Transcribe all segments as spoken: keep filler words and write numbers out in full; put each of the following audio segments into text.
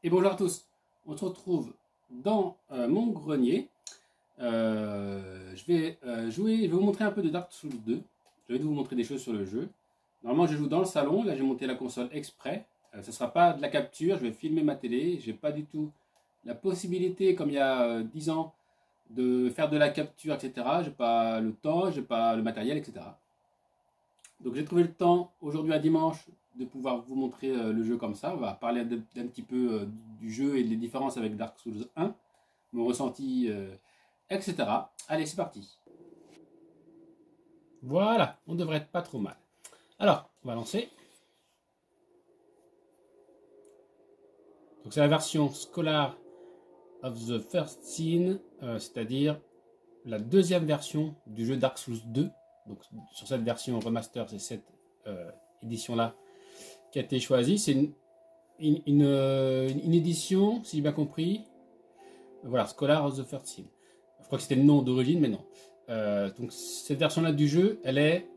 Et bonjour à tous, on se retrouve dans euh, mon grenier. Euh, je vais euh, jouer, je vais vous montrer un peu de Dark Souls deux. Je vais vous montrer des choses sur le jeu. Normalement, je joue dans le salon. Là, j'ai monté la console exprès. Euh, ce ne sera pas de la capture. Je vais filmer ma télé. J'ai pas du tout la possibilité, comme il y a euh, dix ans, de faire de la capture, et cetera. J'ai pas le temps, j'ai pas le matériel, et cetera. Donc, j'ai trouvé le temps aujourd'hui à dimanche de pouvoir vous montrer euh, le jeu comme ça. On va parler d'un petit peu euh, du jeu et des différences avec Dark Souls un, mon ressenti, euh, et cetera. Allez, c'est parti. Voilà, on devrait être pas trop mal. Alors, on va lancer. Donc c'est la version Scholar of the First Sin, euh, c'est-à-dire la deuxième version du jeu Dark Souls deux. Donc sur cette version remaster, c'est cette euh, édition-là qui a été choisie. C'est une, une, une, euh, une édition, si j'ai bien compris, voilà, Scholar of the First Sin. Je crois que c'était le nom d'origine, mais non. Euh, donc cette version-là du jeu, elle est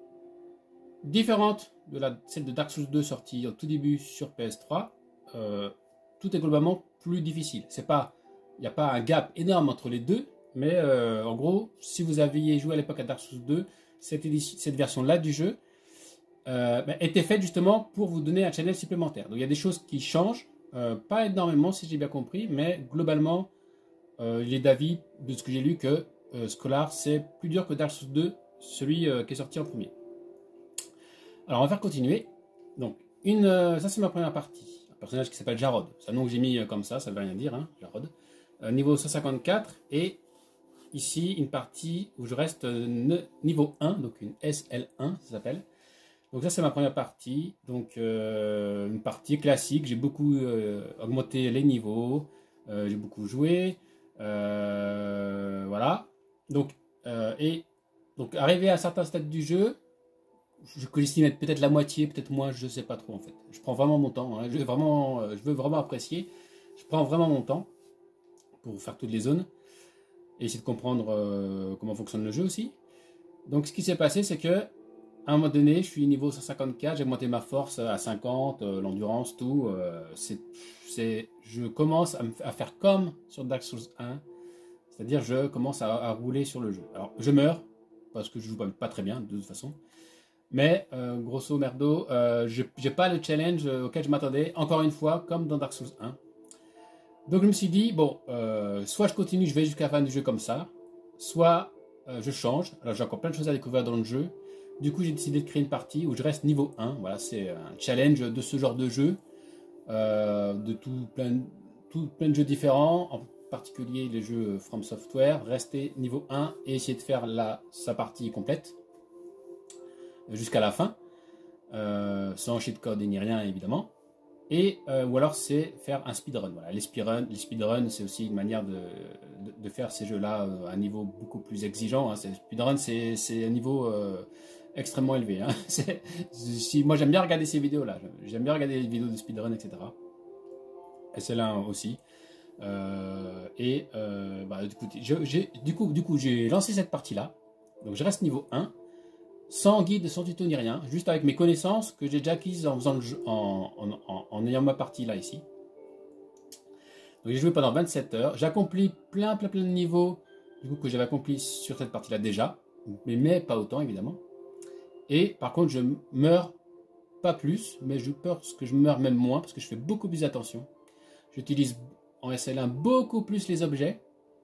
différente de la, celle de Dark Souls deux sortie au tout début sur P S trois. Euh, tout est globalement plus difficile. C'est pas, il n'y a pas un gap énorme entre les deux, mais euh, en gros, si vous aviez joué à l'époque à Dark Souls deux, cette, cette version-là du jeu euh, bah, était faite justement pour vous donner un challenge supplémentaire. Donc il y a des choses qui changent, euh, pas énormément si j'ai bien compris, mais globalement, euh, il est d'avis de ce que j'ai lu que euh, Scholar c'est plus dur que Dark Souls deux, celui euh, qui est sorti en premier. Alors on va faire continuer. Donc une, euh, ça c'est ma première partie. Un personnage qui s'appelle Jarod. C'est un nom que j'ai mis comme ça, ça ne veut rien dire, hein, Jarod. Euh, niveau cent cinquante-quatre et ici une partie où je reste euh, niveau un, donc une S L un ça s'appelle. Donc ça c'est ma première partie. Donc euh, une partie classique. J'ai beaucoup euh, augmenté les niveaux, euh, j'ai beaucoup joué. Euh, voilà. Donc, euh, et donc arrivé à certains stades du jeu, je j'estime être peut-être la moitié, peut-être moins, je sais pas trop en fait. Je prends vraiment mon temps, hein. je, veux vraiment, je veux vraiment apprécier. Je prends vraiment mon temps pour faire toutes les zones et essayer de comprendre euh, comment fonctionne le jeu aussi. Donc ce qui s'est passé, c'est que à un moment donné, je suis niveau cent cinquante-quatre, j'ai monté ma force à cinquante, euh, l'endurance, tout. Euh, c'est, c'est, je commence à, à faire comme sur Dark Souls un, c'est-à-dire je commence à, à rouler sur le jeu. Alors je meurs parce que je joue pas, pas très bien de toute façon. Mais euh, grosso merdo, euh, je n'ai pas le challenge auquel je m'attendais, encore une fois, comme dans Dark Souls un. Donc je me suis dit, bon, euh, soit je continue, je vais jusqu'à la fin du jeu comme ça, soit euh, je change. Alors j'ai encore plein de choses à découvrir dans le jeu. Du coup j'ai décidé de créer une partie où je reste niveau un. Voilà, c'est un challenge de ce genre de jeu, euh, de tout plein, tout plein de jeux différents, en particulier les jeux From Software. Rester niveau un et essayer de faire la, sa partie complète jusqu'à la fin, euh, sans cheat code et ni rien évidemment, et euh, ou alors c'est faire un speedrun. Voilà, les speedruns, les speedrun, c'est aussi une manière de, de, de faire ces jeux-là à un niveau beaucoup plus exigeant. Hein. Speedrun, c'est, c'est un niveau euh, extrêmement élevé. Hein. C'est, si, moi j'aime bien regarder ces vidéos-là, j'aime bien regarder les vidéos de speedrun, et cetera. Et c'est là aussi. Euh, et euh, bah, du coup, j'ai, du coup, du coup, j'ai lancé cette partie-là, donc je reste niveau un. Sans guide, sans tuto ni rien, juste avec mes connaissances que j'ai déjà acquises en, faisant le jeu, en, en, en, en ayant ma partie là ici. Donc j'ai joué pendant vingt-sept heures, j'ai accompli plein plein plein de niveaux du coup que j'avais accompli sur cette partie là déjà, mais, mais pas autant évidemment. Et par contre je meurs pas plus, mais je pense que je meurs même moins parce que je fais beaucoup plus attention. J'utilise en S L un beaucoup plus les objets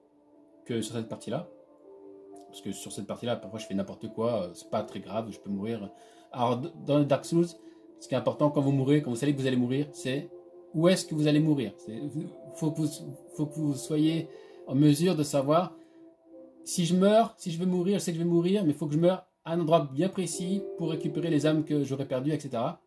que sur cette partie là. Parce que sur cette partie-là, parfois je fais n'importe quoi, c'est pas très grave, je peux mourir. Alors dans le Dark Souls, ce qui est important quand vous mourrez, quand vous savez que vous allez mourir, c'est où est-ce que vous allez mourir. Il faut, faut que vous soyez en mesure de savoir si je meurs, si je veux mourir, je sais que je vais mourir, mais il faut que je meure à un endroit bien précis pour récupérer les âmes que j'aurais perdues, et cetera.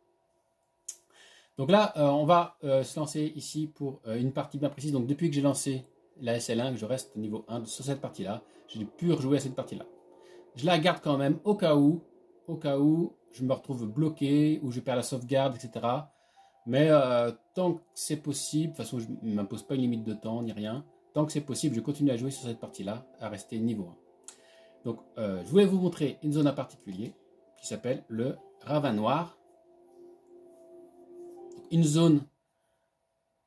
Donc là, euh, on va euh, se lancer ici pour euh, une partie bien précise. Donc depuis que j'ai lancé la S L un, que je reste niveau un sur cette partie-là, j'ai pu rejouer à cette partie-là. Je la garde quand même au cas où, au cas où je me retrouve bloqué, ou je perds la sauvegarde, et cetera. Mais euh, tant que c'est possible, de toute façon je ne m'impose pas une limite de temps ni rien, tant que c'est possible, je continue à jouer sur cette partie-là, à rester niveau un. Donc euh, je voulais vous montrer une zone en particulier qui s'appelle le Ravin Noir. Une zone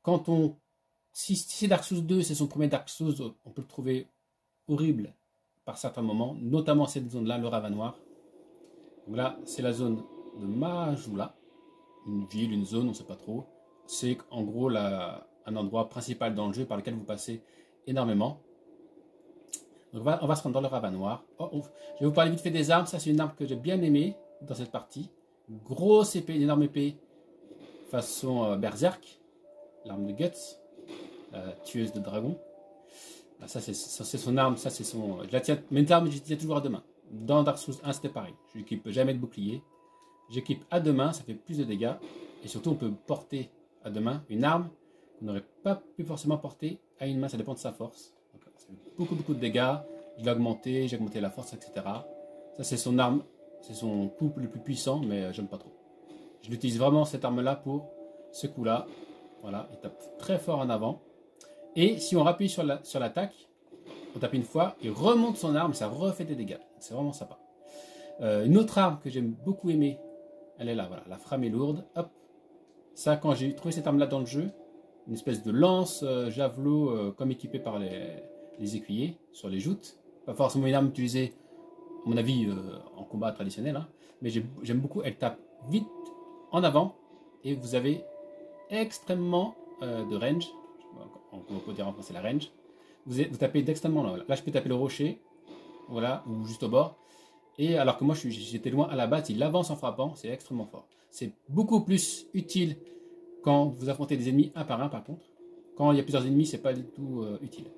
quand on... Si, si c'est Dark Souls deux, c'est son premier Dark Souls, on peut le trouver horrible par certains moments, notamment cette zone-là, le Ravanoir. Donc là, c'est la zone de Majula, une ville, une zone, on ne sait pas trop. C'est en gros la, un endroit principal dans le jeu par lequel vous passez énormément. Donc on va, on va se rendre dans le Ravanoir. Oh, oh, je vais vous parler vite fait des armes. Ça, c'est une arme que j'ai bien aimée dans cette partie. Grosse épée, une énorme épée, façon euh, Berserk, l'arme de Guts, la tueuse de dragon. Là, ça, c'est son arme, ça, c'est son... Je la tiens, mes armes, je les tiens toujours à deux mains. Dans Dark Souls un, c'était pareil. Je n'équipe jamais de bouclier. J'équipe à deux mains, ça fait plus de dégâts. Et surtout, on peut porter à deux mains une arme qu'on n'aurait pas pu forcément porter à une main, ça dépend de sa force. Donc, ça fait beaucoup, beaucoup de dégâts. Je l'ai augmenté, j'ai augmenté la force, et cetera. Ça, c'est son arme, c'est son coup le plus puissant, mais j'aime pas trop. Je l'utilise vraiment, cette arme-là, pour ce coup-là. Voilà, il tape très fort en avant. Et si on rappuie sur l'attaque, la, sur on tape une fois, il remonte son arme, ça refait des dégâts. C'est vraiment sympa. Euh, une autre arme que j'aime beaucoup aimer, elle est là, voilà, la frame est lourde. Hop. Ça, quand j'ai trouvé cette arme-là dans le jeu, une espèce de lance, euh, javelot, euh, comme équipé par les, les écuyers, sur les joutes. Pas forcément une arme utilisée, à mon avis, euh, en combat traditionnel, hein, mais j'aime beaucoup, elle tape vite en avant, et vous avez extrêmement euh, de range. On peut dire en français la range. Vous, vous tapez d'extrêmement loin. Là, je peux taper le rocher, voilà, ou juste au bord. Et alors que moi, j'étais loin à la base, il avance en frappant, c'est extrêmement fort. C'est beaucoup plus utile quand vous affrontez des ennemis un par un, par contre. Quand il y a plusieurs ennemis, c'est pas du tout euh, utile.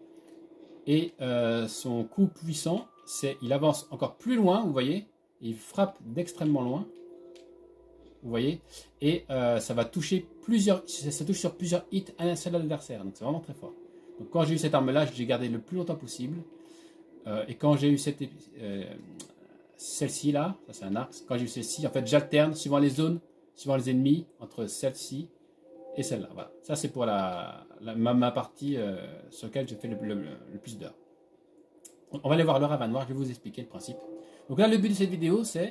Et euh, son coup puissant, c'est il avance encore plus loin, vous voyez, il frappe d'extrêmement loin. Vous voyez, et euh, ça va toucher plusieurs, ça touche sur plusieurs hits à un seul adversaire, donc c'est vraiment très fort. Donc quand j'ai eu cette arme-là, je l'ai gardée le plus longtemps possible. Euh, et quand j'ai eu cette, euh, celle-ci là, ça c'est un arc. Quand j'ai eu celle-ci, en fait, j'alterne suivant les zones, suivant les ennemis, entre celle-ci et celle-là. Voilà, ça c'est pour la, la ma, ma partie euh, sur laquelle j'ai fait le, le, le, le plus d'heures. On va aller voir le Ravanoir, je vais vous expliquer le principe. Donc là, le but de cette vidéo, c'est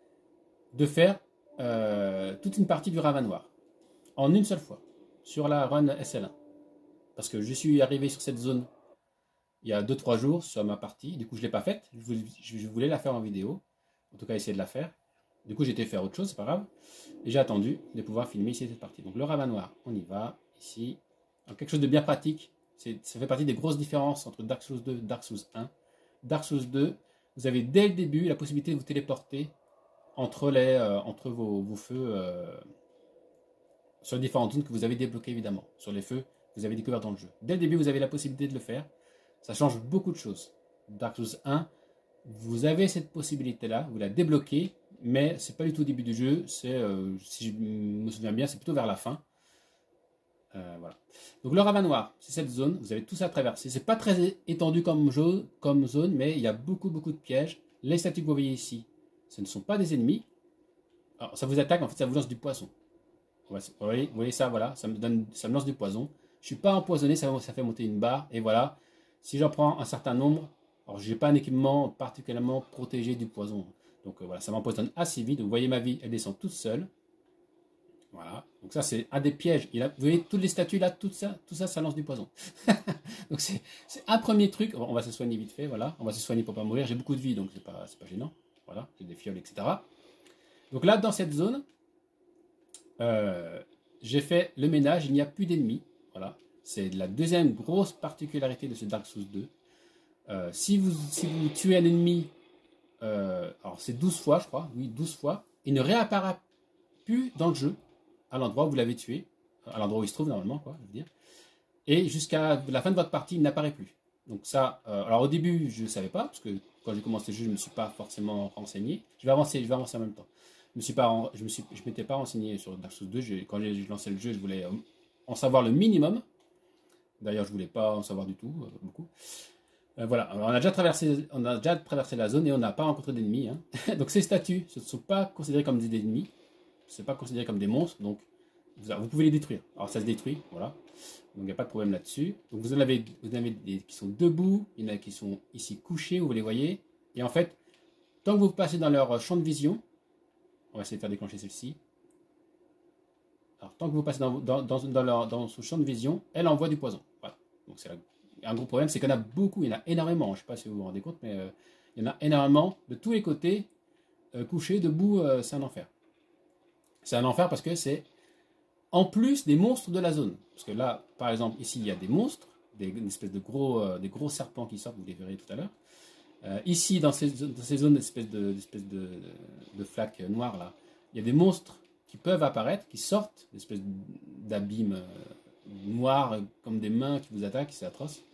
de faire Euh, toute une partie du Ravanoir en une seule fois sur la run S L un, parce que je suis arrivé sur cette zone il y a deux trois jours sur ma partie. Du coup je l'ai pas faite, je voulais, je voulais la faire en vidéo, en tout cas essayer de la faire. Du coup j'étais faire autre chose, c'est pas grave, et j'ai attendu de pouvoir filmer ici cette partie. Donc le Ravanoir, on y va ici. Alors, quelque chose de bien pratique, ça fait partie des grosses différences entre Dark Souls deux et Dark Souls un. Dark Souls deux, vous avez dès le début la possibilité de vous téléporter entre, les, euh, entre vos, vos feux euh, sur les différentes zones que vous avez débloquées, évidemment, sur les feux que vous avez découverts dans le jeu. Dès le début, vous avez la possibilité de le faire. Ça change beaucoup de choses. Dark Souls un, vous avez cette possibilité-là, vous la débloquez, mais c'est pas du tout au début du jeu. C'est, euh, si je me souviens bien, c'est plutôt vers la fin. Euh, voilà. Donc le Ravanoir, c'est cette zone. Vous avez tout ça à traverser. C'est pas très étendu comme, jeu, comme zone, mais il y a beaucoup, beaucoup de pièges. Les statues que vous voyez ici, ce ne sont pas des ennemis. Alors, ça vous attaque, en fait, ça vous lance du poison. Vous voyez, vous voyez ça, voilà, ça me, donne, ça me lance du poison. Je ne suis pas empoisonné, ça, ça fait monter une barre. Et voilà, si j'en prends un certain nombre, alors je n'ai pas un équipement particulièrement protégé du poison. Donc euh, voilà, ça m'empoisonne assez vite. Vous voyez ma vie, elle descend toute seule. Voilà, donc ça c'est un des pièges. Il a, vous voyez toutes les statues là, tout ça, tout ça, ça lance du poison. Donc c'est un premier truc. On va se soigner vite fait, voilà. On va se soigner pour pas mourir. J'ai beaucoup de vie, donc c'est pas, c'est pas gênant. Voilà, j'ai des fioles, et cetera. Donc là, dans cette zone, euh, j'ai fait le ménage, il n'y a plus d'ennemis. Voilà, c'est la deuxième grosse particularité de ce Dark Souls deux. Euh, si, vous, si vous tuez un ennemi, euh, alors c'est douze fois, je crois, oui, douze fois, il ne réapparaît plus dans le jeu, à l'endroit où vous l'avez tué, à l'endroit où il se trouve normalement, quoi, je veux dire. Et jusqu'à la fin de votre partie, il n'apparaît plus. Donc ça, euh, alors au début, je ne savais pas, parce que quand j'ai commencé le jeu, je ne me suis pas forcément renseigné. Je vais avancer, je vais avancer en même temps. Je me suis pas, je me suis, je m'étais pas renseigné sur Dark Souls deux. Je, quand j'ai lancé le jeu, je voulais en savoir le minimum. D'ailleurs, je voulais pas en savoir du tout, euh, beaucoup. Euh, voilà, alors, on a déjà traversé, on a déjà traversé la zone et on n'a pas rencontré d'ennemis. Hein. Donc ces statues, ce ne sont pas considérées comme des ennemis, ce n'est pas considéré comme des monstres, donc vous, vous pouvez les détruire. Alors ça se détruit, voilà. Donc il n'y a pas de problème là-dessus. Donc vous en avez, vous en avez des qui sont debout, il y en a qui sont ici couchés, vous les voyez. Et en fait, tant que vous passez dans leur champ de vision, on va essayer de faire déclencher celle-ci. Alors, tant que vous passez dans, dans, dans, dans, leur, dans son champ de vision, elle envoie du poison. Voilà. Donc, c'est un gros problème, c'est qu'il y en a beaucoup, il y en a énormément. Je ne sais pas si vous vous rendez compte, mais euh, il y en a énormément de tous les côtés, euh, couchés, debout, euh, c'est un enfer. C'est un enfer parce que c'est en plus des monstres de la zone. Parce que là, par exemple, ici, il y a des monstres, des, une espèce de gros, euh, des gros serpents qui sortent, vous les verrez tout à l'heure. Euh, ici, dans ces, dans ces zones d'espèces de, d'espèces de, de, de flaques noires, là, il y a des monstres qui peuvent apparaître, qui sortent, des espèces d'abîmes euh, noirs, comme des mains qui vous attaquent, c'est atroce.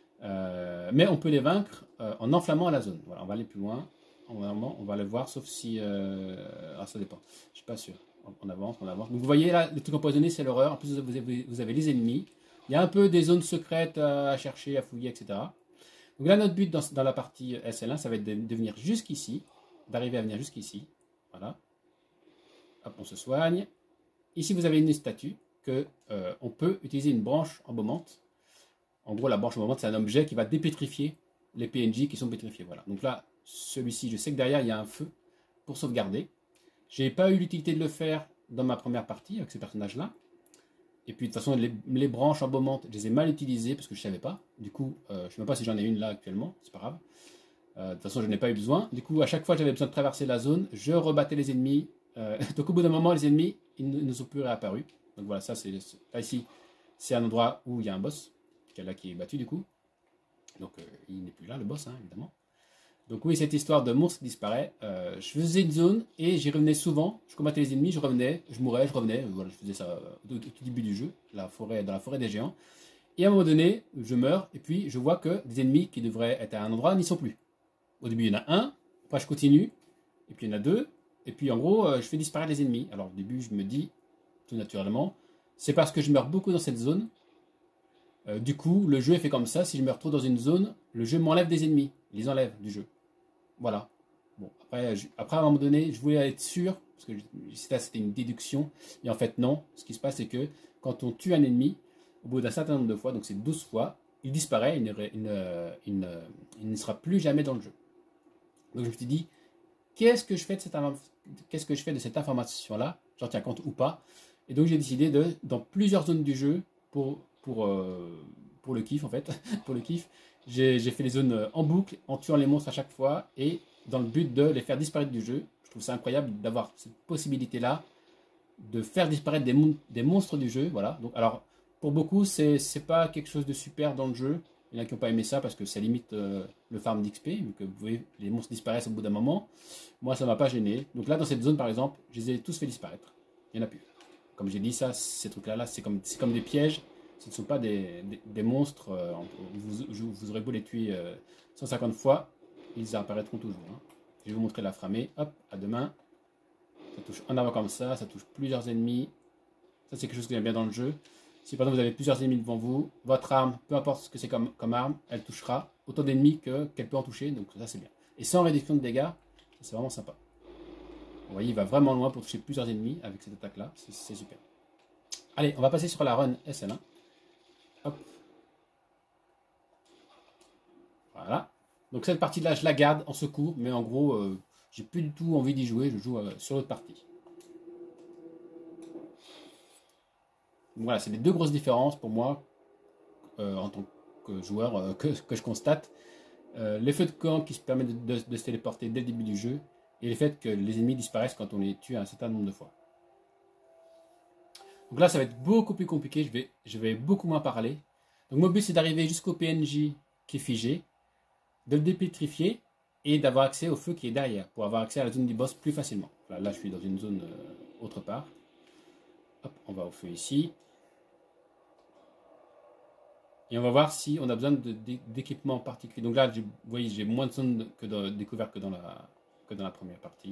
Euh, mais on peut les vaincre euh, en enflammant la zone. Voilà, on va aller plus loin. On va, on va le voir, sauf si... Euh... Ah, ça dépend. Je suis pas sûr. On avance, on avance. Donc vous voyez là, le truc empoisonné, c'est l'horreur. En plus, vous avez, vous avez les ennemis. Il y a un peu des zones secrètes à chercher, à fouiller, et cetera. Donc là, notre but dans, dans la partie S L un, ça va être de, de venir jusqu'ici, d'arriver à venir jusqu'ici. Voilà. Hop, on se soigne. Ici, vous avez une statue que euh, on peut utiliser une branche embaumante. En gros, la branche embaumante, c'est un objet qui va dépétrifier les P N J qui sont pétrifiés. Voilà. Donc là, celui-ci, je sais que derrière, il y a un feu pour sauvegarder. Je n'ai pas eu l'utilité de le faire dans ma première partie avec ce personnage-là. Et puis de toute façon, les, les branches embaumantes, je les ai mal utilisées parce que je ne savais pas. Du coup, euh, je ne sais même pas si j'en ai une là actuellement, c'est pas grave. Euh, de toute façon, je n'ai pas eu besoin. Du coup, à chaque fois que j'avais besoin de traverser la zone, je rebattais les ennemis. Euh, donc au bout d'un moment, les ennemis, ils ne sont plus réapparus. Donc voilà, ça c'est... Là ici, c'est un endroit où il y a un boss, qui est là qui est battu du coup. Donc euh, il n'est plus là, le boss, hein, évidemment. Donc oui, cette histoire de monstre disparaît. Euh, je faisais une zone et j'y revenais souvent. Je combattais les ennemis, je revenais, je mourais, je revenais. Voilà, je faisais ça au, au tout début du jeu, la forêt, dans la forêt des géants. Et à un moment donné, je meurs et puis je vois que des ennemis qui devraient être à un endroit n'y sont plus. Au début, il y en a un, après je continue, et puis il y en a deux, et puis en gros, je fais disparaître les ennemis. Alors au début, je me dis, tout naturellement, c'est parce que je meurs beaucoup dans cette zone. Euh, du coup, le jeu est fait comme ça. Si je meurs trop dans une zone, le jeu m'enlève des ennemis, il les enlève du jeu. Voilà. Bon, après, je, après, à un moment donné, je voulais être sûr, parce que c'était une déduction, et en fait, non. Ce qui se passe, c'est que quand on tue un ennemi, au bout d'un certain nombre de fois, donc c'est douze fois, il disparaît, il ne, il, ne, il, ne, il ne sera plus jamais dans le jeu. Donc je me suis dit, qu'est-ce que je fais de cette, qu'est-ce que je fais de cette information-là? J'en tiens compte ou pas? Et donc j'ai décidé de, dans plusieurs zones du jeu, pour, pour, euh, pour le kiff en fait, pour le kiff, j'ai fait les zones en boucle, en tuant les monstres à chaque fois, et dans le but de les faire disparaître du jeu. Je trouve ça incroyable d'avoir cette possibilité-là, de faire disparaître des, mon des monstres du jeu. Voilà. Donc, alors, pour beaucoup, c'est pas quelque chose de super dans le jeu. Il y en a qui n'ont pas aimé ça parce que ça limite euh, le farm d'X P, vu que vous voyez, les monstres disparaissent au bout d'un moment. Moi, ça ne m'a pas gêné. Donc là, dans cette zone, par exemple, je les ai tous fait disparaître. Il n'y en a plus. Comme j'ai dit, ça, ces trucs-là, là, c'est comme, comme des pièges. Ce ne sont pas des, des, des monstres. Euh, vous, vous, vous aurez beau les tuer euh, cent cinquante fois, ils apparaîtront toujours. Hein. Je vais vous montrer la framée. Hop, à deux mains. Ça touche en avant comme ça. Ça touche plusieurs ennemis. Ça, c'est quelque chose que j'aime bien dans le jeu. Si par exemple vous avez plusieurs ennemis devant vous, votre arme, peu importe ce que c'est comme, comme arme, elle touchera autant d'ennemis qu'elle qu peut en toucher. Donc ça, c'est bien. Et sans réduction de dégâts, c'est vraiment sympa. Vous voyez, il va vraiment loin pour toucher plusieurs ennemis avec cette attaque-là. C'est super. Allez, on va passer sur la run S L un. Hop. Voilà. Donc cette partie-là, je la garde en secours, mais en gros, euh, j'ai plus du tout envie d'y jouer. Je joue euh, sur l'autre partie. Donc voilà, c'est les deux grosses différences pour moi euh, en tant que joueur euh, que, que je constate. Euh, les feux de camp qui se permettent de, de, de se téléporter dès le début du jeu et le fait que les ennemis disparaissent quand on les tue un certain nombre de fois. Donc là, ça va être beaucoup plus compliqué, je vais, je vais beaucoup moins parler. Donc mon but, c'est d'arriver jusqu'au P N J qui est figé, de le dépétrifier et d'avoir accès au feu qui est derrière, pour avoir accès à la zone du boss plus facilement. Là, là je suis dans une zone euh, autre part. Hop, on va au feu ici. Et on va voir si on a besoin d'équipements particuliers. Donc là, vous voyez, j'ai moins de zones que de, découvertes que dans, la, que dans la première partie.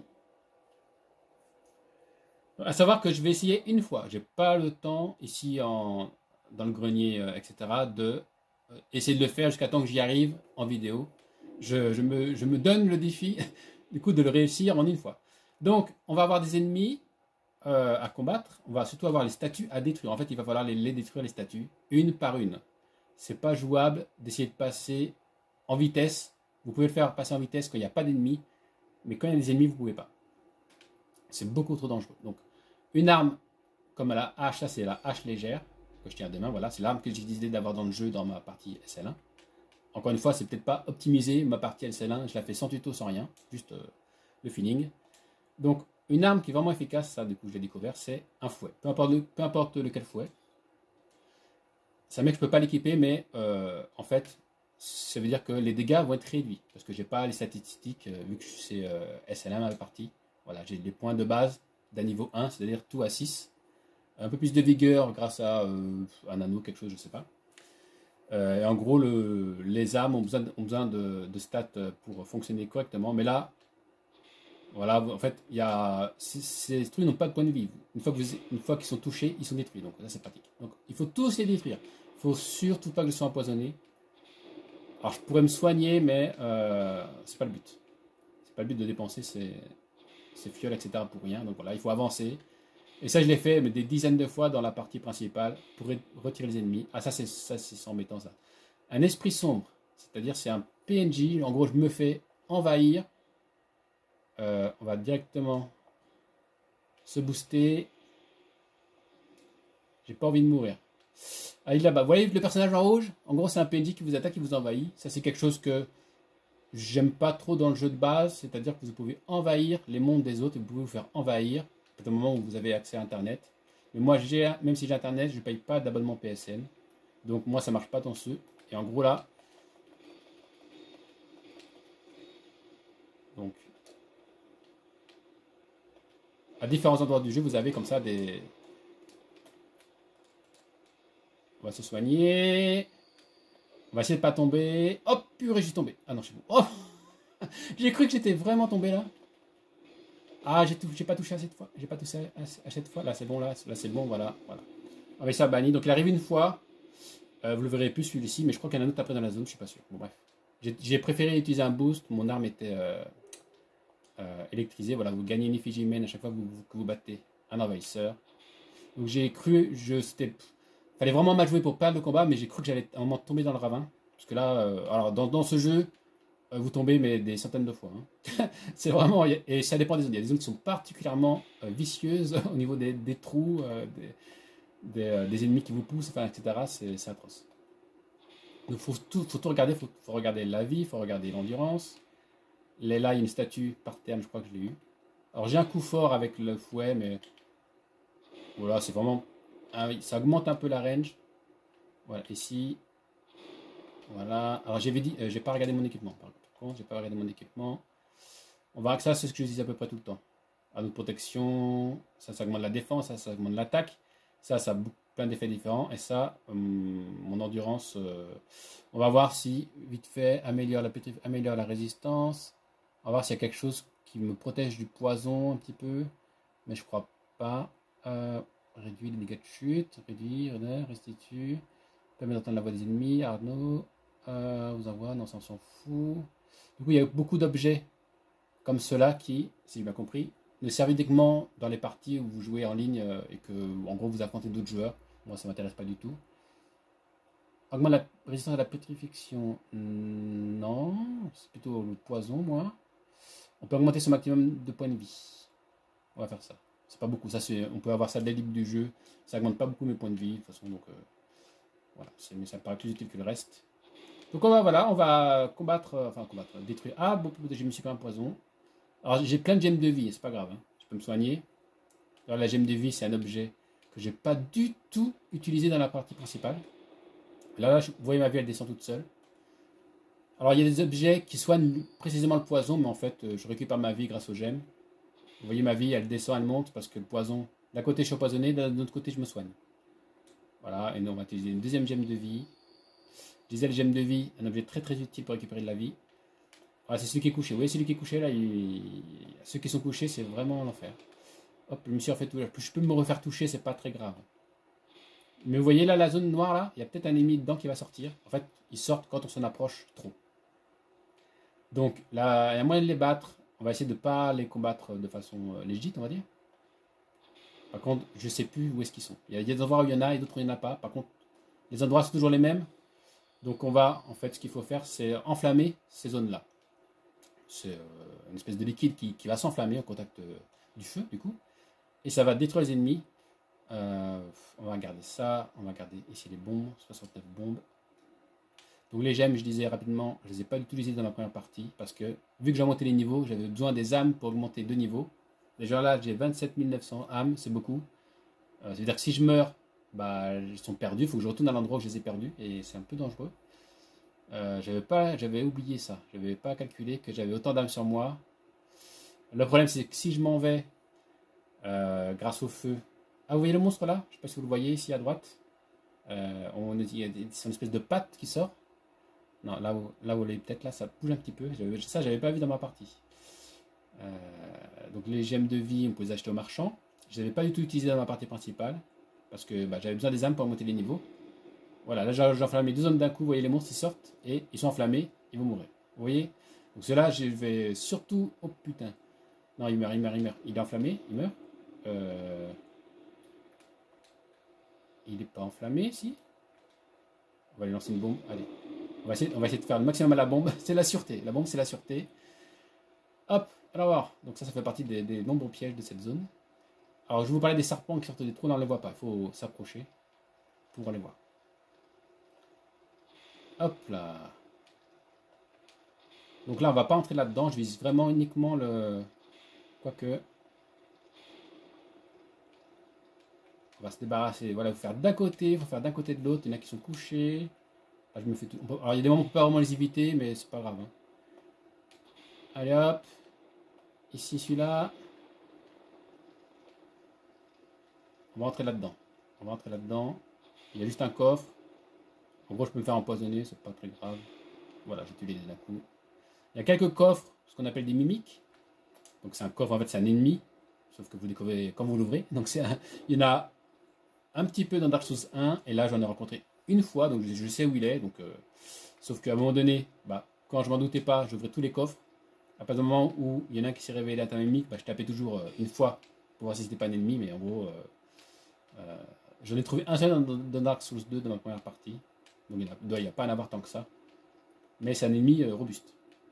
À savoir que je vais essayer une fois. Je n'ai pas le temps, ici en, dans le grenier, euh, et cetera, de euh, essayer de le faire jusqu'à temps que j'y arrive en vidéo. Je, je, me, je me donne le défi, du coup, de le réussir en une fois. Donc, on va avoir des ennemis euh, à combattre. On va surtout avoir les statues à détruire. En fait, il va falloir les, les détruire, les statues, une par une. C'est pas jouable d'essayer de passer en vitesse. Vous pouvez le faire passer en vitesse quand il n'y a pas d'ennemis, mais quand il y a des ennemis, vous ne pouvez pas. C'est beaucoup trop dangereux. Donc, une arme comme la hache, ça c'est la hache légère que je tiens à deux mains, voilà, c'est l'arme que j'ai décidé d'avoir dans le jeu dans ma partie S L un. Encore une fois, c'est peut-être pas optimisé, ma partie S L un, je la fais sans tuto, sans rien, juste euh, le feeling. Donc, une arme qui est vraiment efficace, ça du coup je l'ai découvert, c'est un fouet. Peu importe, le, peu importe lequel fouet. Ça met que je peux pas l'équiper, mais euh, en fait, ça veut dire que les dégâts vont être réduits. Parce que j'ai pas les statistiques, euh, vu que c'est euh, S L un ma partie. Voilà, j'ai les points de base d'un niveau un, c'est-à-dire tout à six. Un peu plus de vigueur grâce à euh, un anneau, quelque chose, je sais pas. Euh, et en gros, le, les armes ont besoin, de, ont besoin de, de stats pour fonctionner correctement. Mais là, voilà, en fait, il y a, ces trucs n'ont pas de point de vie. Une fois que vous, une fois qu'ils sont touchés, ils sont détruits. Donc ça, c'est pratique. Donc il faut tous les détruire. Il faut surtout pas que je sois empoisonné. Alors je pourrais me soigner, mais euh, c'est pas le but. C'est pas le but de dépenser ces, ces fioles, et cetera pour rien. Donc voilà, il faut avancer. Et ça, je l'ai fait mais des dizaines de fois dans la partie principale pour retirer les ennemis. Ah, ça, c'est ça, c'est embêtant, ça. Un esprit sombre, c'est-à-dire c'est un P N J. En gros, je me fais envahir. Euh, on va directement se booster. J'ai pas envie de mourir. Ah, il est là-bas. Vous voyez le personnage en rouge? En gros, c'est un P N J qui vous attaque, qui vous envahit. Ça, c'est quelque chose que j'aime pas trop dans le jeu de base. C'est-à-dire que vous pouvez envahir les mondes des autres et vous pouvez vous faire envahir au moment où vous avez accès à Internet. Mais moi, j'ai, même si j'ai Internet, je ne paye pas d'abonnement P S N. Donc moi, ça marche pas dans ce. Et en gros, là... Donc... À différents endroits du jeu, vous avez comme ça des... On va se soigner. On va essayer de pas tomber. Hop, purée, j'ai tombé. Ah non, je suis bon. Oh j'ai cru que j'étais vraiment tombé là. Ah, j'ai, j'ai pas touché à cette fois. J'ai pas touché à, à cette fois. Là, c'est bon, là. Là, c'est bon, voilà. voilà. Avec ça, banni. Donc, il arrive une fois. Euh, vous le verrez plus celui-ci, mais je crois qu'il y en a un autre après dans la zone, je suis pas sûr. Bon, bref. J'ai, j'ai préféré utiliser un boost. Mon arme était euh, euh, électrisée. Voilà, vous gagnez une effigie humaine à chaque fois que vous, que vous battez un envahisseur. Donc, j'ai cru. Je, c'était... Fallait vraiment mal jouer pour perdre le combat, mais j'ai cru que j'allais à un moment tomber dans le ravin. Parce que là, euh, alors dans, dans ce jeu, euh, vous tombez mais des centaines de fois. Hein. C'est vraiment, et ça dépend des zones. Il y a des zones qui sont particulièrement euh, vicieuses au niveau des, des trous, euh, des, des, euh, des ennemis qui vous poussent, enfin, et cetera. C'est, c'est atroce. Donc faut tout, faut tout regarder. Il faut, faut regarder la vie, il faut regarder l'endurance. Là, il y a une statue par terme, je crois que je l'ai eu. Alors j'ai un coup fort avec le fouet, mais voilà, c'est vraiment... Ah oui, ça augmente un peu la range. Voilà, ici. Voilà. Alors j'avais dit, euh, j'ai pas regardé mon équipement. Par contre, j'ai pas regardé mon équipement. On verra que ça, c'est ce que je dis à peu près tout le temps. À notre protection, ça, ça augmente la défense, ça, ça augmente l'attaque. Ça, ça a plein d'effets différents. Et ça, hum, mon endurance, euh, on va voir si, vite fait, améliore la, améliore la résistance. On va voir s'il y a quelque chose qui me protège du poison un petit peu. Mais je crois pas. Euh, Réduit les dégâts de chute, réduire, restitue, permet d'entendre la voix des ennemis, Arnaud, euh, vous envoie, non, ça on s'en fout. Du coup, il y a beaucoup d'objets comme ceux-là qui, si j'ai bien compris, ne servent uniquement dans les parties où vous jouez en ligne euh, et que, en gros, vous affrontez d'autres joueurs. Moi, ça ne m'intéresse pas du tout. Augmente la résistance à la pétrification, non, c'est plutôt le poison, moi. On peut augmenter son maximum de points de vie. On va faire ça. C'est pas beaucoup, ça c'est, on peut avoir ça dès le début du jeu, ça augmente pas beaucoup mes points de vie, de toute façon, donc euh, voilà, c'est, mais ça me paraît plus utile que le reste. Donc on va, voilà, on va combattre, euh, enfin combattre, détruire, ah, beaucoup, j'ai mis super un poison. Alors j'ai plein de gemmes de vie, c'est pas grave, hein, je peux me soigner. Alors la gemme de vie, c'est un objet que j'ai pas du tout utilisé dans la partie principale. Là, là, vous voyez ma vie, elle descend toute seule. Alors il y a des objets qui soignent précisément le poison, mais en fait, euh, je récupère ma vie grâce aux gemmes. Vous voyez ma vie, elle descend, elle monte parce que le poison, d'un côté je suis empoisonné, de l'autre côté je me soigne. Voilà, et nous on va utiliser une deuxième gemme de vie. Je disais, le gemme de vie, un objet très très utile pour récupérer de la vie. Voilà, c'est celui qui est couché. Vous voyez celui qui est couché là, il... ceux qui sont couchés, c'est vraiment l'enfer. Hop, je me suis refait toucher. Je peux me refaire toucher, c'est pas très grave. Mais vous voyez là, la zone noire là, il y a peut-être un ennemi dedans qui va sortir. En fait, ils sortent quand on s'en approche trop. Donc là, il y a moyen de les battre. On va essayer de ne pas les combattre de façon euh, légitime, on va dire. Par contre, je ne sais plus où est-ce qu'ils sont. Il y a des endroits où il y en a et d'autres où il n'y en a pas. Par contre, les endroits sont toujours les mêmes. Donc on va, en fait, ce qu'il faut faire, c'est enflammer ces zones-là. C'est euh, une espèce de liquide qui, qui va s'enflammer au contact euh, du feu, du coup. Et ça va détruire les ennemis. Euh, on va regarder ça. On va regarder ici les bombes. soixante-neuf bombes. Donc les gemmes, je disais rapidement, je ne les ai pas utilisées dans ma première partie. Parce que vu que j'ai monté les niveaux, j'avais besoin des âmes pour augmenter deux niveaux. Déjà là, j'ai vingt-sept mille neuf cents âmes. C'est beaucoup. Euh, ça veut dire que si je meurs, bah, ils sont perdus. Il faut que je retourne à l'endroit où je les ai perdus. Et c'est un peu dangereux. Euh, j'avais pas, j'avais oublié ça. J'avais pas calculé que j'avais autant d'âmes sur moi. Le problème, c'est que si je m'en vais euh, grâce au feu. Ah, vous voyez le monstre là? Je sais pas si vous le voyez ici à droite. Euh, on, il y a des- c'est une espèce de patte qui sort. Non, là où, là où elle est peut-être là, ça bouge un petit peu. J'avais- Ça, j'avais pas vu dans ma partie. Euh, donc les gemmes de vie, on peut les acheter au marchand. Je les avais pas du tout utilisées dans ma partie principale. Parce que bah, j'avais besoin des âmes pour monter les niveaux. Voilà, là j'ai enflammé deux zones d'un coup. Vous voyez les monstres, ils sortent et ils sont enflammés. Ils vont mourir. Vous voyez? Donc ceux-là, je vais surtout... Oh putain. Non, il meurt, il meurt, il meurt. Il est enflammé, il meurt. Euh... Il n'est pas enflammé, si? On va lui lancer une bombe. Allez. On va, essayer, on va essayer de faire le maximum à la bombe. C'est la sûreté. La bombe, c'est la sûreté. Hop, alors voir. Donc ça, ça fait partie des, des nombreux pièges de cette zone. Alors, je vais vous parler des serpents qui sortent des trous. On ne les voit pas. Il faut s'approcher pour les voir. Hop là. Donc là, on va pas entrer là-dedans. Je vise vraiment uniquement le... Quoique... On va se débarrasser. Voilà, il faut faire d'un côté, il faut faire d'un côté de l'autre. Il y en a qui sont couchés. Là, je me fais tout... Alors, il y a des moments où on peut pas vraiment les éviter, mais c'est pas grave. Hein. Allez hop. Ici, celui-là. On va rentrer là-dedans. On va rentrer là-dedans. Il y a juste un coffre. En gros, je peux me faire empoisonner, c'est pas très grave. Voilà, j'ai tué les d'un coup. Il y a quelques coffres, ce qu'on appelle des mimiques. Donc c'est un coffre, en fait, c'est un ennemi. Sauf que vous découvrez quand vous l'ouvrez. Donc c'est un... il y en a un petit peu dans Dark Souls un. Et là, j'en ai rencontré une fois. Donc je sais où il est. Donc, euh... Sauf qu'à un moment donné, bah, quand je m'en doutais pas, j'ouvrais tous les coffres. À partir du moment où il y en a un qui s'est révélé être un ennemi, bah, je tapais toujours euh, une fois pour voir si c'était pas un ennemi. Mais en gros, euh... Euh... j'en ai trouvé un seul dans, dans Dark Souls deux dans ma première partie. Donc il ne doit y a pas en avoir tant que ça. Mais c'est un ennemi euh, robuste.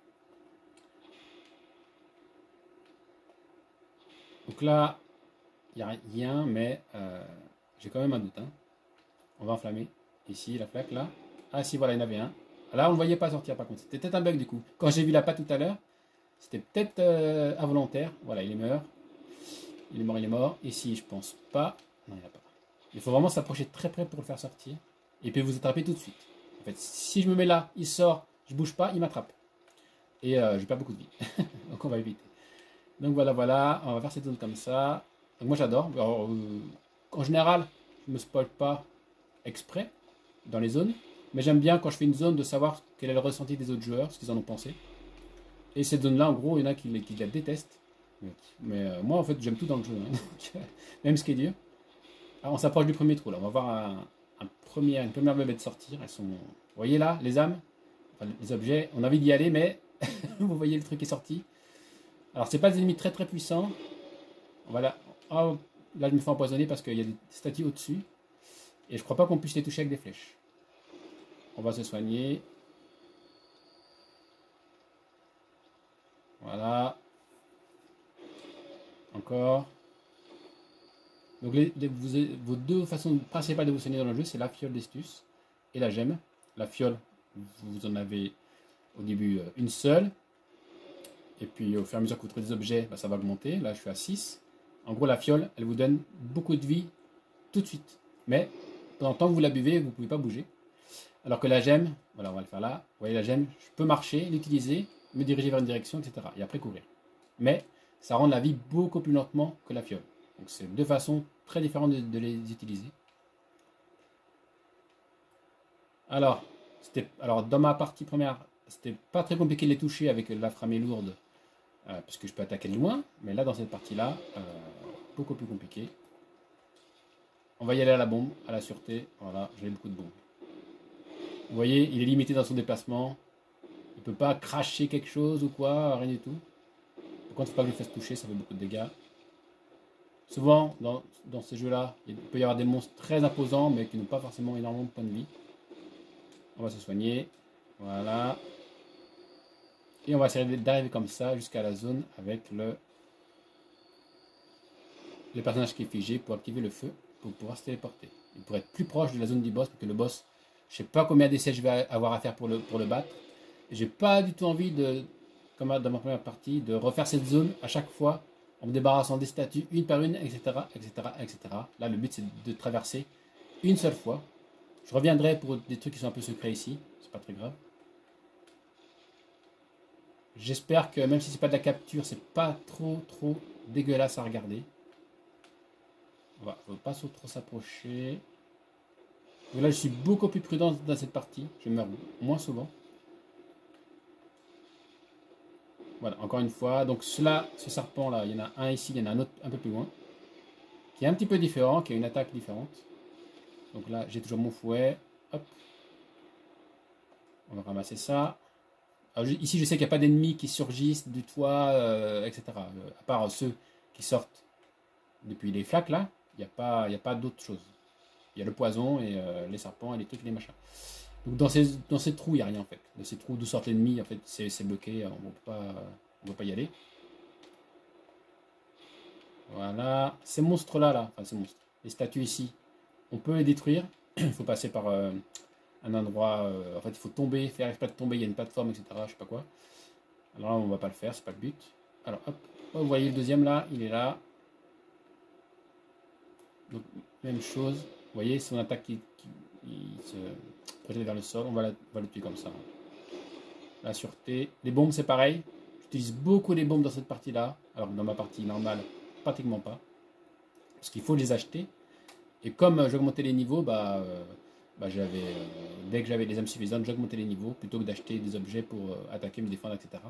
Donc là, il n'y a rien, mais euh, j'ai quand même un doute. Hein. On va enflammer. Ici, la flaque, là. Ah si, voilà, il y en avait un. Là, on ne le voyait pas sortir, par contre. C'était peut-être un bug, du coup. Quand j'ai vu la patte tout à l'heure, c'était peut-être euh, involontaire. Voilà, il est mort. Il est mort, il est mort. Ici, je pense pas. Non, il n'y en a pas. Il faut vraiment s'approcher très près pour le faire sortir. Et puis vous attraper tout de suite. En fait, si je me mets là, il sort, je bouge pas, il m'attrape. Et euh, je perds beaucoup de vie. Donc on va éviter. Donc voilà, voilà, on va faire cette zone comme ça. Donc moi j'adore. Alors, euh, en général, je ne me spoil pas exprès dans les zones. Mais j'aime bien quand je fais une zone de savoir quel est le ressenti des autres joueurs, ce qu'ils en ont pensé. Et cette zone-là, en gros, il y en a qui, qui la détestent. Mais, mais euh, moi, en fait, j'aime tout dans le jeu. Hein. Donc, même ce qui est dur. Alors, on s'approche du premier trou là. On va voir un, un premier, une première bébête sortir. Elles sont. Vous voyez là, les âmes, enfin, les objets. On a envie d'y aller, mais vous voyez le truc est sorti. Alors, c'est pas des ennemis très très puissants. Voilà. Oh, là, je me fais empoisonner parce qu'il y a des statues au-dessus. Et je crois pas qu'on puisse les toucher avec des flèches. On va se soigner. Voilà. Encore. Donc les, les, vous, vos deux façons principales de vous soigner dans le jeu, c'est la fiole d'Estus et la gemme. La fiole, vous en avez au début euh, une seule. Et puis au fur et à mesure que vous trouvez des objets, bah, ça va augmenter. Là, je suis à six. En gros, la fiole, elle vous donne beaucoup de vie tout de suite. Mais pendant le temps que vous la buvez, vous ne pouvez pas bouger. Alors que la gemme, voilà, on va le faire là. Vous voyez la gemme, je peux marcher, l'utiliser, me diriger vers une direction, et cetera. Et après courir. Mais ça rend la vie beaucoup plus lentement que la fiole. Donc c'est deux façons très différentes de, de les utiliser. Alors, c'était, alors dans ma partie première, c'était pas très compliqué de les toucher avec la framée lourde, euh, puisque je peux attaquer de loin. Mais là, dans cette partie-là, euh, beaucoup plus compliqué. On va y aller à la bombe, à la sûreté. Voilà, j'avais beaucoup de bombes. Vous voyez, il est limité dans son déplacement. Il ne peut pas cracher quelque chose ou quoi, rien du tout. Par contre, il ne faut pas que je le fasse toucher, ça fait beaucoup de dégâts. Souvent, dans, dans ces jeux-là, il peut y avoir des monstres très imposants, mais qui n'ont pas forcément énormément de points de vie. On va se soigner. Voilà. Et on va essayer d'arriver comme ça jusqu'à la zone avec le, le personnage qui est figé pour activer le feu. pour pouvoir se téléporter. Et pour être plus proche de la zone du boss, parce que le boss, je sais pas combien d'essais je vais avoir à faire pour le, pour le battre. Et j'ai pas du tout envie de, comme dans ma première partie, de refaire cette zone à chaque fois en me débarrassant des statues une par une, et cetera, et cetera, et cetera. Là, le but, c'est de traverser une seule fois. Je reviendrai pour des trucs qui sont un peu secrets ici. C'est pas très grave. J'espère que même si c'est pas de la capture, c'est pas trop trop dégueulasse à regarder. On va, faut pas trop s'approcher. Là, je suis beaucoup plus prudent dans cette partie. Je meurs moins souvent. Voilà, encore une fois. Donc cela, ce serpent là, il y en a un ici, il y en a un autre un peu plus loin, qui est un petit peu différent, qui a une attaque différente. Donc là, j'ai toujours mon fouet. Hop. On va ramasser ça. Alors, ici, je sais qu'il n'y a pas d'ennemis qui surgissent du toit, euh, et cetera. Euh, à part ceux qui sortent depuis les flaques, là, il n'y a pas, il y a pas d'autre chose. Il y a le poison et euh, les serpents et les trucs et les machins. Donc dans ces, dans ces trous, il n'y a rien en fait. Dans ces trous d'où sortent l'ennemi, en fait, c'est bloqué. On ne peut pas, on peut pas y aller. Voilà. Ces monstres-là, là, enfin ces monstres, les statues ici, on peut les détruire. Il faut passer par... Euh, un endroit, euh, en fait il faut tomber, faire exprès de tomber, il y a une plateforme, et cetera. Je sais pas quoi. Alors là on va pas le faire, c'est pas le but. Alors hop, oh, vous voyez le deuxième là, il est là. Donc même chose, vous voyez son attaque qui, qui il se projette vers le sol, on va, la, on va le tuer comme ça. La sûreté, les bombes c'est pareil, j'utilise beaucoup les bombes dans cette partie là, alors que dans ma partie normale, pratiquement pas. Parce qu'il faut les acheter. Et comme j'augmentais les niveaux, bah... Euh, Bah, j'avais, euh, dès que j'avais les âmes suffisantes, j'augmentais les niveaux plutôt que d'acheter des objets pour euh, attaquer, me défendre, et cetera.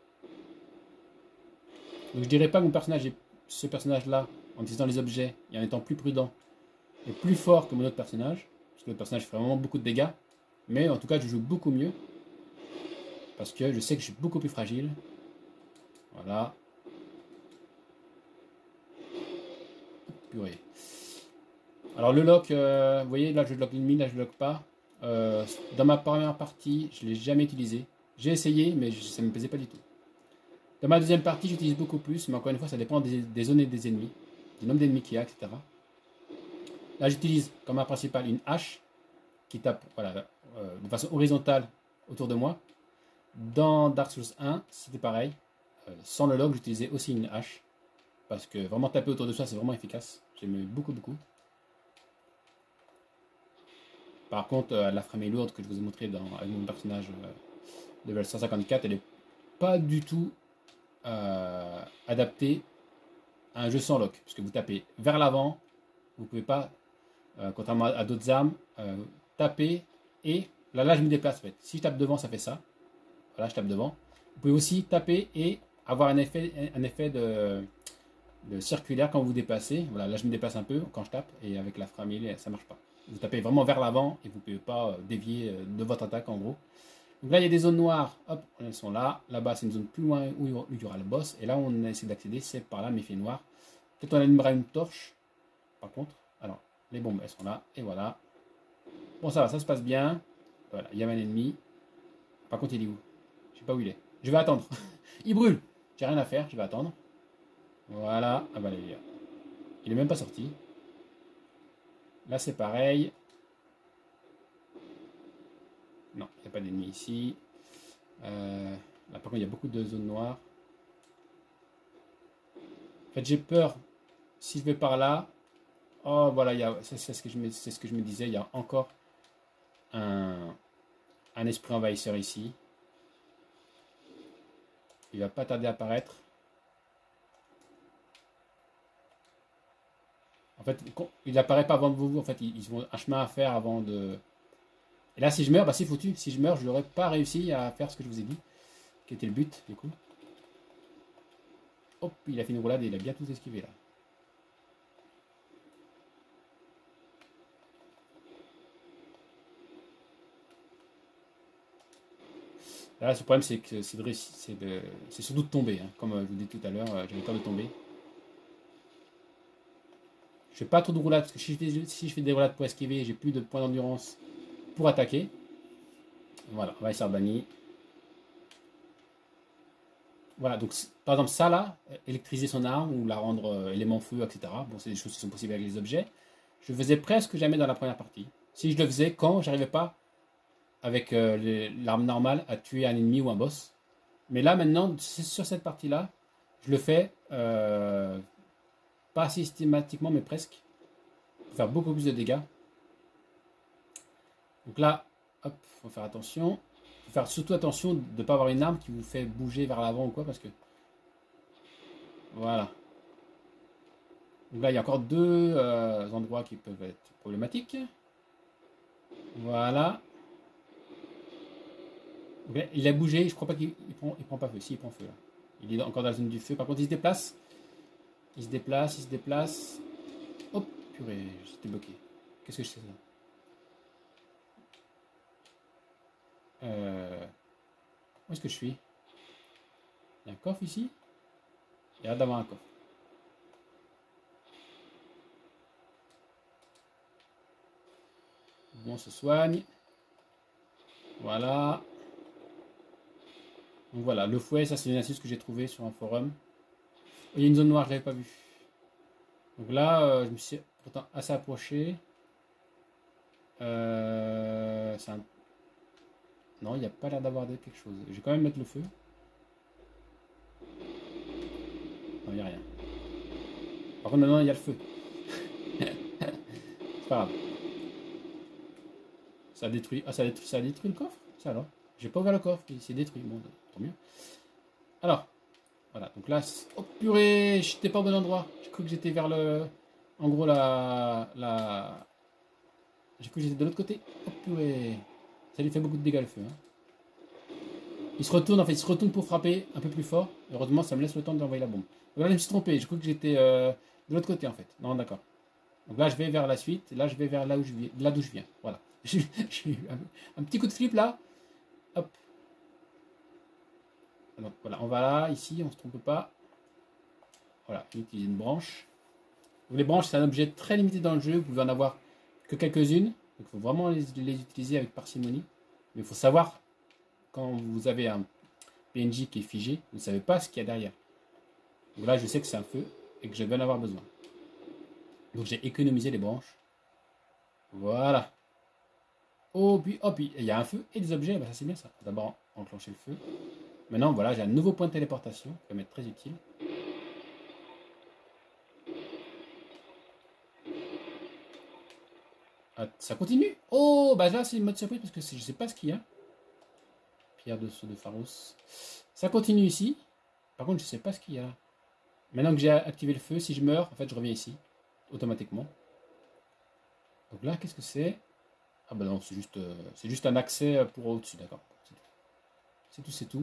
Donc je dirais pas que mon personnage est ce personnage-là, en utilisant les objets et en étant plus prudent, est plus fort que mon autre personnage, parce que le personnage fait vraiment beaucoup de dégâts, mais en tout cas je joue beaucoup mieux, parce que je sais que je suis beaucoup plus fragile. Voilà. Purée. Alors le lock, euh, vous voyez, là je lock l'ennemi, là je lock pas. Euh, dans ma première partie, je ne l'ai jamais utilisé. J'ai essayé, mais je, ça ne me plaisait pas du tout. Dans ma deuxième partie, j'utilise beaucoup plus, mais encore une fois, ça dépend des, des zones et des ennemis, du nombre d'ennemis qu'il y a, et cetera. Là, j'utilise comme arme principale une hache qui tape voilà, euh, de façon horizontale autour de moi. Dans Dark Souls un, c'était pareil. Euh, sans le lock, j'utilisais aussi une hache, parce que vraiment taper autour de soi, c'est vraiment efficace. J'aimais beaucoup, beaucoup. Par contre, euh, la framée lourde que je vous ai montré dans, avec mon personnage euh, level cent cinquante-quatre, elle n'est pas du tout euh, adaptée à un jeu sans lock. Parce que vous tapez vers l'avant, vous ne pouvez pas, euh, contrairement à, à d'autres armes, euh, taper et là, là je me déplace en fait. Si je tape devant, ça fait ça. Voilà, je tape devant. Vous pouvez aussi taper et avoir un effet, un effet de, de circulaire quand vous vous déplacez. Voilà, là je me déplace un peu quand je tape et avec la framée, ça ne marche pas. Vous tapez vraiment vers l'avant et vous ne pouvez pas dévier de votre attaque en gros. Donc là il y a des zones noires, hop, elles sont là. Là-bas c'est une zone plus loin où il y aura le boss. Et là on essaie d'accéder, c'est par là, mais il fait noir. Peut-être on allumera une torche. Par contre, alors les bombes elles sont là et voilà. Bon ça va, ça se passe bien. Voilà, il y a un ennemi. Par contre il est où? Je sais pas où il est. Je vais attendre. Il brûle. J'ai rien à faire, je vais attendre. Voilà, ah bah il est, il est même pas sorti. Là c'est pareil. Non, il n'y a pas d'ennemis ici. Euh, là par contre il y a beaucoup de zones noires. En fait j'ai peur. Si je vais par là. Oh voilà, c'est ce, que je me, ce que je me disais. Il y a encore un, un esprit envahisseur ici. Il va pas tarder à apparaître. En fait, il n'apparaît pas avant de vous. En fait, ils ont un chemin à faire avant de... Et là, si je meurs, bah c'est foutu. Si je meurs, je n'aurais pas réussi à faire ce que je vous ai dit. Qui était le but, du coup. Hop, il a fait une roulade et il a bien tout esquivé, là. Là, ce problème, c'est que c'est de, c'est de, c'est surtout de tomber. Hein. Comme je vous dis tout à l'heure, j'avais peur de tomber. Je fais pas trop de roulades, parce que si je fais, si je fais des roulades pour esquiver, j'ai plus de points d'endurance pour attaquer. Voilà, on va essayer de bannir. Voilà, donc par exemple ça là, électriser son arme ou la rendre euh, élément feu, et cetera. Bon, c'est des choses qui sont possibles avec les objets. je faisais presque jamais dans la première partie. Si je le faisais quand j'arrivais pas avec euh, l'arme normale à tuer un ennemi ou un boss. Mais là maintenant, sur cette partie-là, je le fais euh, pas systématiquement, mais presque. Pour faire beaucoup plus de dégâts. Donc là, hop, faut faire attention. Faut faire surtout attention de ne pas avoir une arme qui vous fait bouger vers l'avant ou quoi, parce que... Voilà. Donc là, il y a encore deux euh, endroits qui peuvent être problématiques. Voilà. Donc là, il a bougé, je crois pas qu'il il prend, il prend pas feu. Si, il prend feu là. Il est encore dans la zone du feu. Par contre, il se déplace. Il se déplace, il se déplace. Hop, purée, j'étais bloqué. Qu'est-ce que je fais là? Euh... Où est-ce que je suis? Il y a un coffre ici? Il y a d'avoir un coffre. Bon, on se soigne. Voilà. Donc voilà, le fouet, ça c'est une astuce que j'ai trouvée sur un forum. Il y a une zone noire, je ne l'avais pas vue. Donc là, euh, je me suis pourtant assez approché. Euh, un... Non, il n'y a pas l'air d'avoir quelque chose. Je vais quand même mettre le feu. Non, il n'y a rien. Par contre, maintenant, il y a le feu. C'est pas grave. Ça a détruit. Ah, ça a détruit, ça a détruit le coffre? Ça alors? J'ai pas ouvert le coffre, il s'est détruit. Bon, tant mieux. Alors, voilà. Donc là, oh purée, j'étais pas au bon endroit. J'ai cru que j'étais vers le. En gros, la. la... J'ai cru que j'étais de l'autre côté. Oh purée. Ça lui fait beaucoup de dégâts le feu. Hein. Il se retourne, en fait, il se retourne pour frapper un peu plus fort. Heureusement, ça me laisse le temps d'envoyer la bombe. Donc là, je me suis trompé. J'ai cru que j'étais euh, de l'autre côté, en fait. Non, d'accord. Donc là, je vais vers la suite. Là, je vais vers là où je viens. Là d'où je viens. Voilà. J'ai eu un, un petit coup de flip là. Hop. Donc voilà, on va là, ici, on se trompe pas. Voilà, on utilise une branche. Donc, les branches, c'est un objet très limité dans le jeu. Vous pouvez en avoir que quelques-unes. Donc il faut vraiment les, les utiliser avec parcimonie. Mais il faut savoir, quand vous avez un P N J qui est figé, vous ne savez pas ce qu'il y a derrière. Donc là, je sais que c'est un feu et que je vais en avoir besoin. Donc j'ai économisé les branches. Voilà. Oh, puis, oh, puis il y a un feu et des objets. Bah, ça, c'est bien ça. D'abord, enclencher le feu. Maintenant, voilà, j'ai un nouveau point de téléportation qui va m'être très utile. Ah, ça continue. Oh, bah là, c'est le mode surprise parce que je ne sais pas ce qu'il y a. Pierre de saut de Pharos. Ça continue ici. Par contre, je ne sais pas ce qu'il y a. Maintenant que j'ai activé le feu, si je meurs, en fait, je reviens ici. Automatiquement. Donc là, qu'est-ce que c'est? Ah bah non, c'est juste, euh, c'est juste un accès pour au-dessus, d'accord. C'est tout, c'est tout.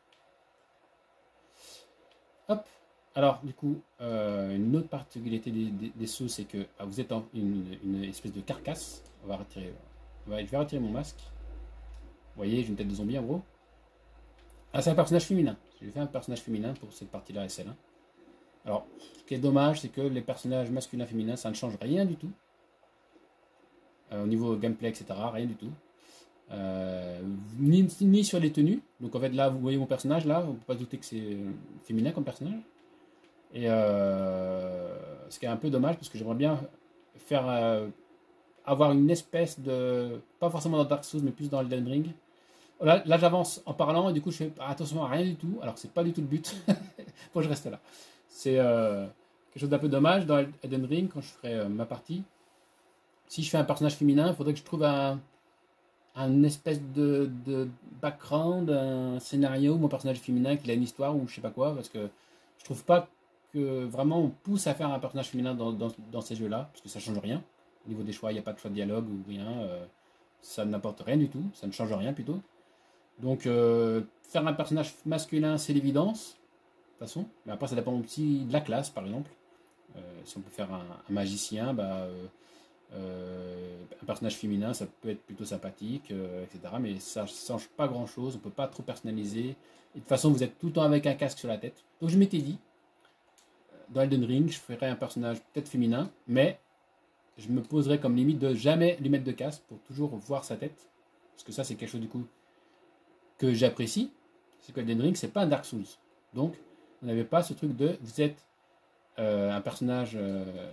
Hop. Alors, du coup, euh, une autre particularité des, des, des sauts, c'est que bah, vous êtes en une, une espèce de carcasse. On va retirer, on va, je vais retirer mon masque. Vous voyez, j'ai une tête de zombie en gros. Ah, c'est un personnage féminin. J'ai fait un personnage féminin pour cette partie-là S L un. Alors, ce qui est dommage, c'est que les personnages masculins féminins, ça ne change rien du tout. Euh, au niveau gameplay, et cetera, rien du tout. Euh, ni, ni sur les tenues. Donc en fait, là, vous voyez mon personnage, là, on ne peut pas se douter que c'est féminin comme personnage. Et euh, ce qui est un peu dommage, parce que j'aimerais bien faire euh, avoir une espèce de... Pas forcément dans Dark Souls, mais plus dans Elden Ring. Là, là j'avance en parlant, et du coup, je fais attention à rien du tout. Alors, c'est pas du tout le but. Faut que je reste là. C'est euh, quelque chose d'un peu dommage dans Elden Ring, quand je ferai euh, ma partie. Si je fais un personnage féminin, il faudrait que je trouve un, un espèce de, de background, un scénario, mon personnage féminin, qu'il a une histoire ou je sais pas quoi, parce que je trouve pas que vraiment on pousse à faire un personnage féminin dans, dans, dans ces jeux-là, parce que ça change rien. Au niveau des choix, il n'y a pas de choix de dialogue ou rien, euh, ça n'apporte rien du tout, ça ne change rien plutôt. Donc euh, faire un personnage masculin, c'est l'évidence, de toute façon, mais après ça dépend aussi de la classe, par exemple. Euh, si on peut faire un, un magicien, bah... Euh, Euh, un personnage féminin, ça peut être plutôt sympathique, euh, et cetera. Mais ça ne change pas grand chose, on ne peut pas trop personnaliser. Et de toute façon, vous êtes tout le temps avec un casque sur la tête. Donc je m'étais dit, dans Elden Ring, je ferais un personnage peut-être féminin, mais je me poserais comme limite de jamais lui mettre de casque pour toujours voir sa tête. Parce que ça, c'est quelque chose du coup que j'apprécie. C'est que Elden Ring, c'est pas un Dark Souls. Donc, vous n'avez pas ce truc de vous êtes euh, un personnage. Euh,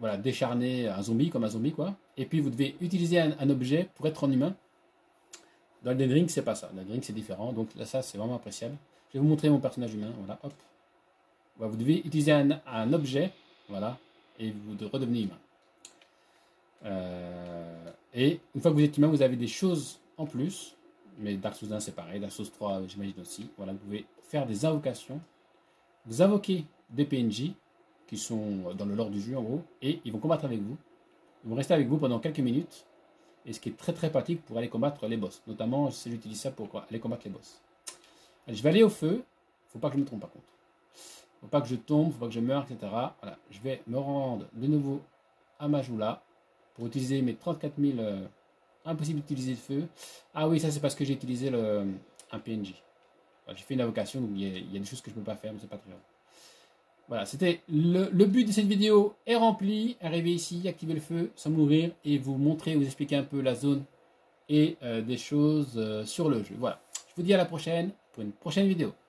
voilà, décharner un zombie, comme un zombie, quoi. Et puis vous devez utiliser un, un objet pour être en humain. Dans le Elden Ring, c'est pas ça. Dans le Elden Ring, c'est différent. Donc là, ça, c'est vraiment appréciable. Je vais vous montrer mon personnage humain. Voilà, hop. Voilà, vous devez utiliser un, un objet, voilà, et vous redevenez humain. Euh, et une fois que vous êtes humain, vous avez des choses en plus. Mais Dark Souls un, c'est pareil. Dark Souls trois, j'imagine aussi. Voilà, vous pouvez faire des invocations. Vous invoquez des P N J qui sont dans le lore du jeu, en gros, et ils vont combattre avec vous. Ils vont rester avec vous pendant quelques minutes. Et ce qui est très très pratique pour aller combattre les boss. Notamment, si j'utilise ça pour aller combattre les boss. Allez, je vais aller au feu. Faut pas que je me trompe par contre. Faut pas que je tombe, faut pas que je meure, et cetera. Voilà, je vais me rendre de nouveau à Majula pour utiliser mes trente-quatre mille. Euh, impossible d'utiliser le feu. Ah oui, ça c'est parce que j'ai utilisé le, un P N J. Voilà, j'ai fait une invocation, donc il y, a, il y a des choses que je ne peux pas faire, mais c'est pas très grave. Voilà, c'était le, le but de cette vidéo est rempli. Arrivez ici, activez le feu sans mourir et vous montrer, vous expliquer un peu la zone et euh, des choses euh, sur le jeu. Voilà, je vous dis à la prochaine pour une prochaine vidéo.